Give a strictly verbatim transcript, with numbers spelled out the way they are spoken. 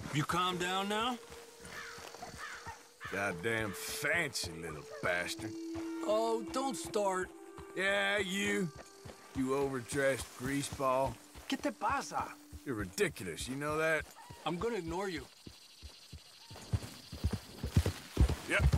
You calm down now? Goddamn fancy little bastard. Oh, don't start. Yeah, you. You overdressed greaseball. ¿Qué te pasa? You're ridiculous, you know that? I'm gonna ignore you. Yep.